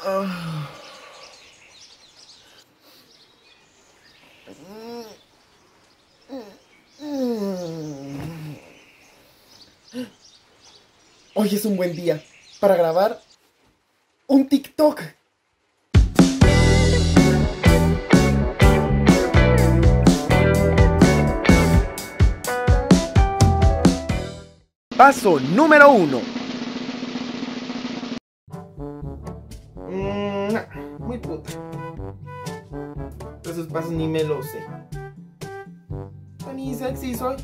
Hoy es un buen día para grabar un TikTok. Paso número 1. Muy puta. Esos pasos ni me los sé. Ni sexy soy.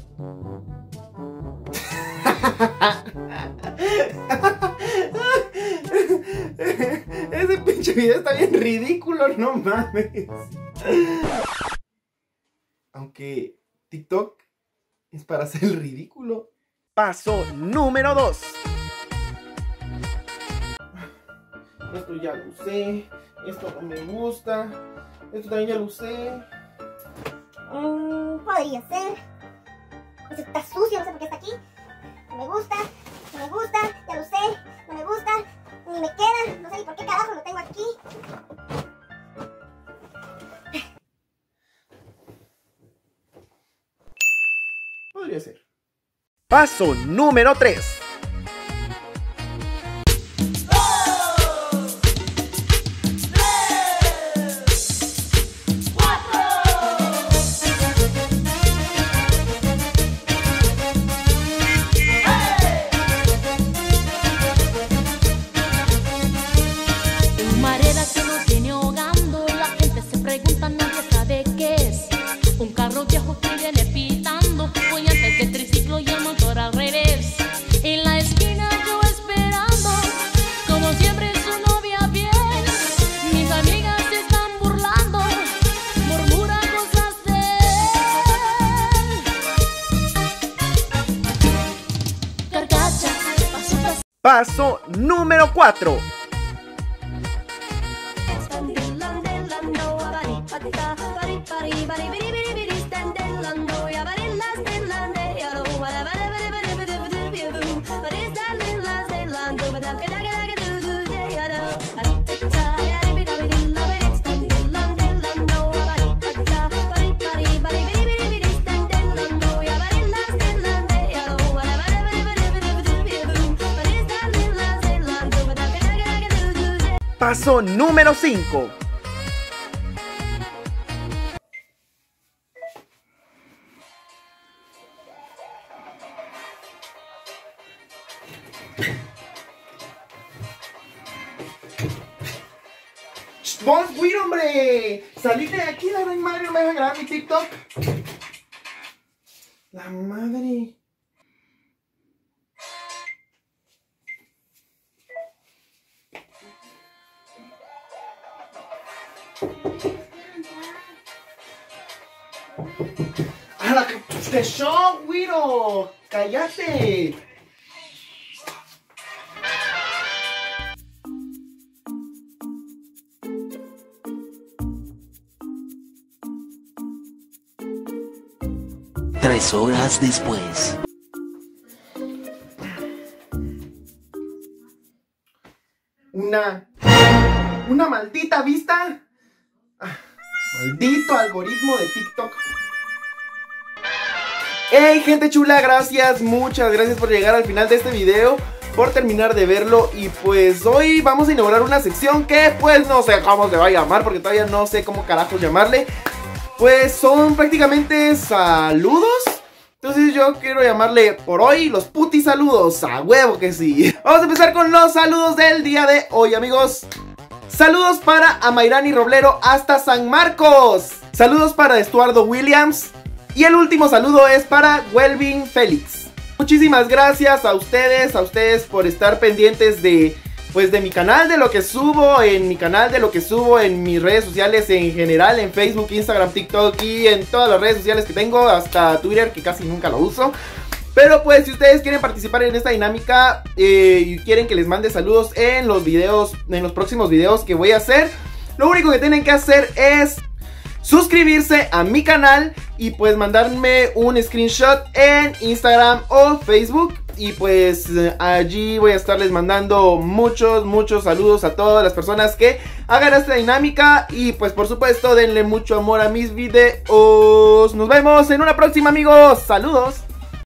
Ese pinche video está bien ridículo, no mames. Aunque TikTok es para hacer el ridículo. Paso número 2. Esto ya lo usé. Esto no me gusta. Esto también ya lo usé. Podría ser. Esto está sucio, no sé por qué está aquí. No me gusta, no me gusta, ya lo sé. No me gusta, ni me queda. No sé ni por qué carajo lo tengo aquí. Podría ser. Paso número 3. Paso número 4. Paso número 5. ¡Vos, güey, hombre! ¡Salite de aquí, la gran madre! ¡No me dejan grabar mi TikTok! ¡La madre! ¡A la que show, güiro! ¡Cállate! Tres horas después. Una maldita vista. Maldito algoritmo de TikTok. Hey, gente chula, gracias, muchas gracias por llegar al final de este video, por terminar de verlo. Y pues hoy vamos a inaugurar una sección que pues no sé cómo se va a llamar, porque todavía no sé cómo carajos llamarle. Pues son prácticamente saludos. Entonces yo quiero llamarle por hoy los puti saludos. A huevo que sí. Vamos a empezar con los saludos del día de hoy, amigos. Saludos para Amairani Roblero hasta San Marcos. Saludos para Estuardo Williams. Y el último saludo es para Welvin Félix. Muchísimas gracias a ustedes por estar pendientes de mi canal, de lo que subo en mi canal, de lo que subo en mis redes sociales en general, en Facebook, Instagram, TikTok y en todas las redes sociales que tengo, hasta Twitter, que casi nunca lo uso. Pero pues si ustedes quieren participar en esta dinámica y quieren que les mande saludos en los videos, en los próximos videos que voy a hacer, lo único que tienen que hacer es suscribirse a mi canal y pues mandarme un screenshot en Instagram o Facebook Y pues allí voy a estarles mandando muchos saludos a todas las personas que hagan esta dinámica. Y pues por supuesto denle mucho amor a mis videos. Nos vemos en una próxima, amigos. Saludos.